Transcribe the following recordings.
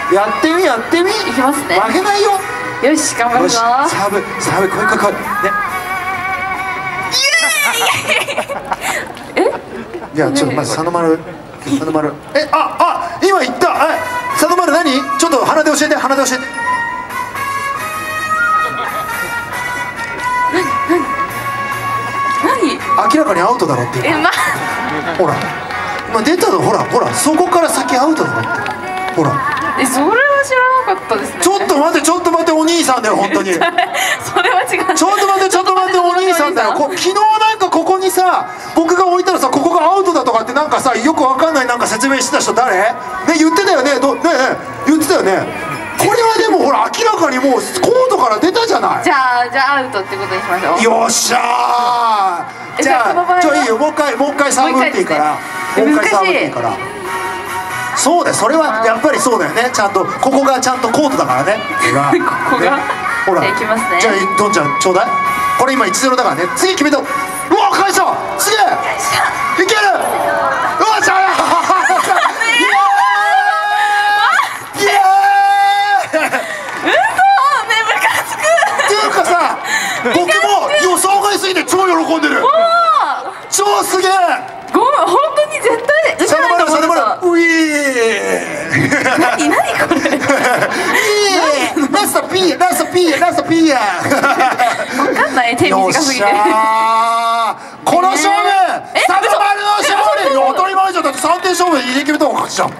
やってみやってみ。 いきますね。 負けないよ。 よし頑張るぞ。 サーブサーブ、来い来い来いね。いやちょっとまず佐野丸、佐野丸、今言った。佐野丸何？ちょっと鼻で教えて、鼻で教えて。 何？ 明らかにアウトだろって今。ほら今出たの、ほらほら、そこから先アウトだろって。ほらそれは知らなかったですね。 ちょっと待ってちょっと待って、お兄さんだよ本当に。 それは違う。 ちょっと待ってちょっと待って、お兄さんだよ。昨日なんかここにさ、僕が置いたらさ、ここがアウトだとかってなんかさ、よくわかんないなんか説明してた人誰？ね、言ってたよね。ね言ってたよね。これはでもほら明らかにもうコートから出たじゃない。 じゃあアウトってことにしましょう。 よっしゃー。じゃあいいよ、もう一回サーブ打っていいから、もう一回サーブ打っていいから。そうだよ、それはやっぱりそうだよね。ちゃんとここがちゃんとコートだからね。 ここがほら、 じゃあいきますね。 じゃあどんちゃんちょうだい。これ今 1-0 だからね。次決めた。うわ返した。すげえいける。うわしゃ僕も予想外すぎて超喜んでる。超すげえ。 ごめん、本当に絶対打てないと思ってた。 ウィー何これ。 ラストピーラストピーラストピーや。 分かんない、手短すぎて。 この勝負サブマルの勝利。当たり前じゃん。だって3点勝負で入れ決めた方が勝ちじゃん。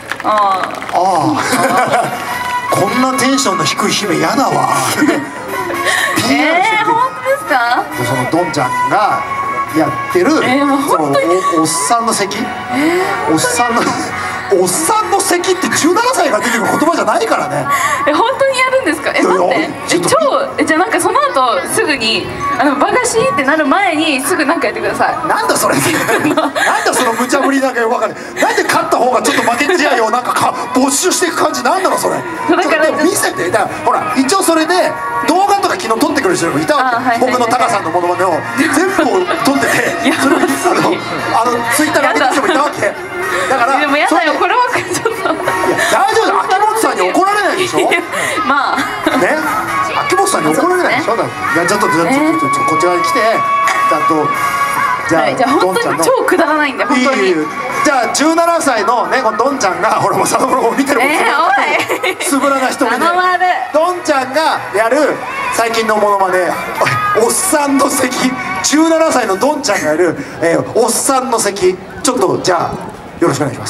こんなテンションの低い姫やだわ。 本当ですか？ そのドンちゃんがやってる、そのおっさんの席、おっさんの席って17歳が出てくる言葉じゃないからね。 本当にやるんですか？待って、じゃあなんかその後すぐにバカシーってなる前にすぐなんかやってください。 なんだそれ。なんだその無茶ぶりなんかよくわかんない。なんで勝った方がちょっと負け試合をなんか没収していく感じなんだろうそれ。だから見せて。だからほら一応それで動画とか昨日撮ってくれる人もいたわけ。僕のタカさんのモノマネを全部撮ってて、それをツイッターに上げてる人もいたわけ。だからでもやだよ、これはちょっと。 大丈夫。秋元さんに怒られないでしょ。 まあね、秋元さんに怒られないでしょ。いやちょっとこっち側に来て、ちゃんとじゃあ本当に超くだらないんで、本当に。 じゃあ17歳のね、このドンちゃんが、ほらもう佐野も見てるもん。つぶらな瞳でドンちゃんがやる最近のモノマネ、おっさんの席。17歳のドンちゃんがやるおっさんの席。ちょっとじゃあよろしくお願いします。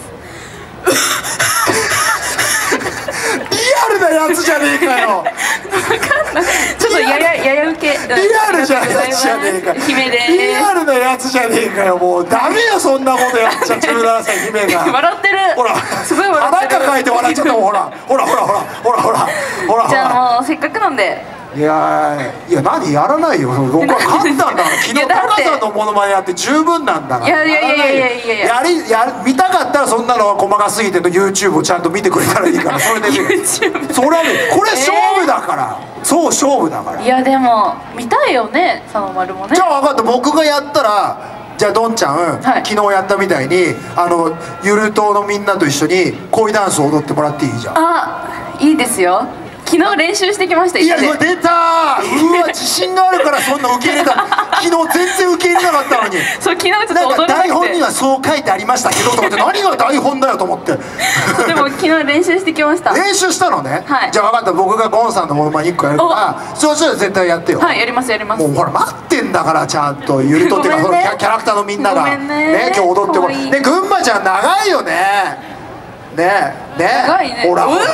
リアルなやつじゃねえかよ。 ちょっとやや受け。 リアルじゃねえか。 姫でリアルなやつじゃねえかよ。もうダメよそんなことやっちゃ。17歳姫が笑ってる。 ほらすごい笑ってる。 腹抱えて笑っちゃったもん。ほらほらほらほらほらほらほら。 じゃあもうせっかくなんで。 いや何やらないよ。僕は勝ったんだから。昨日タカさんのモノマネやって十分なんだから。 いや見たかったらそんなのは細かすぎての YouTube をちゃんと見てくれたらいいから。それで見る。それはね、これ勝負だから。そう勝負だから。 いやでも見たいよね、佐野丸もね。 じゃあ分かった。僕がやったら、じゃあドンちゃん、昨日やったみたいにゆる党のみんなと一緒に恋ダンスを踊ってもらっていいじゃん。 いいですよ。昨日練習してきました。 いや出たー。うわ自信があるからそんな受け入れた。昨日全然受け入れなかったのに。 そう昨日ちょっと踊れなくて。 台本にはそう書いてありましたけどと思って、何が台本だよと思って。 でも昨日練習してきました。 練習したのね。じゃあ分かった。僕がゴンさんのモノマネ1個やるから、そうしたら絶対やってよ。 はいやりますやります。 もうほら待ってんだからちゃんと。ゆりとっていうかキャラクターのみんながね今日踊ってもらう。ね群馬ちゃん長いよね。ねほらほら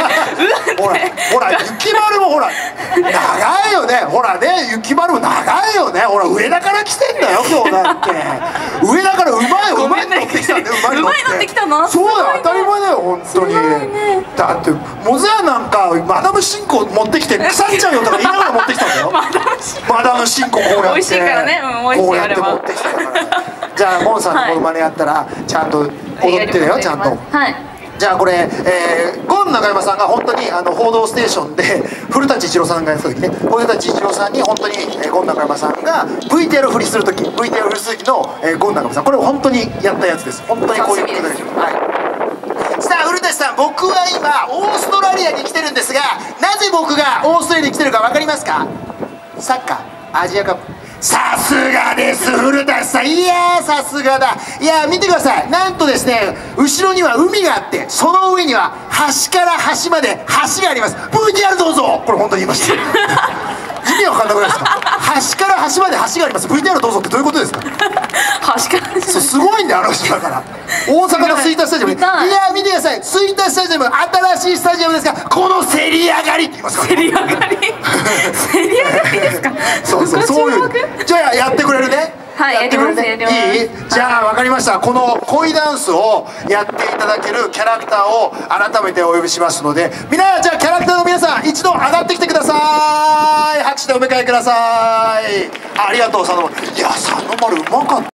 雪丸もほら長いよね。ほらね雪丸も長いよね。ほら上田から来てんだよ今日だって。上田からうまい乗ってきたんだよ。うまい乗ってきたの。そうだよ当たり前だよ本当に。だってモズヤなんかマダムシンコ持ってきて腐っちゃうよとか言いながら持ってきたんだよ。マダムシンコこうやって美味しいからね。 こうやって持ってきたから。じゃあゴンさんのモノマネやったらちゃんと踊ってるよちゃんと。じゃあこれ、ゴン中山さんが本当に「報道ステーション」で古舘一郎さんがやった時ね、古舘一郎さんに本当にゴン中山さんが VTR 振りする時 VTR 振りする時のゴン中山さん、これを本当にやったやつです。本当にこういうことです。はい。さあ古舘さんさん、僕は今オーストラリアに来てるんですが、なぜ僕がオーストラリアに来てるか分かりますか？サッカーアジアカップ。さすがです古舘さん。いやーさすがだ。いやー見てください。なんとですね、後ろには海があって、その上には端から端まで橋があります。 VTR どうぞ。これ本当に言いました意味わかんなくないですか？端から端まで橋があります。 VTR どうぞってどういうことですか？ 端から端。 そうすごいんだよ、あの人だから。大阪の吹田スタジアム。いや見てください、吹田スタジアム、新しいスタジアムですが、このせり上がりって言いますから、 せり上がりせり上がりですか？ そうそう、そういう。じゃあやってくれるね。 はい、やってくれるね。 いい？じゃあ分かりました。この恋ダンスをやっていただけるキャラクターを改めてお呼びしますので、じゃあキャラクターの皆さん一度上がってきてください。拍手でお迎えください。ありがとう佐野丸。いや佐野丸うまかった。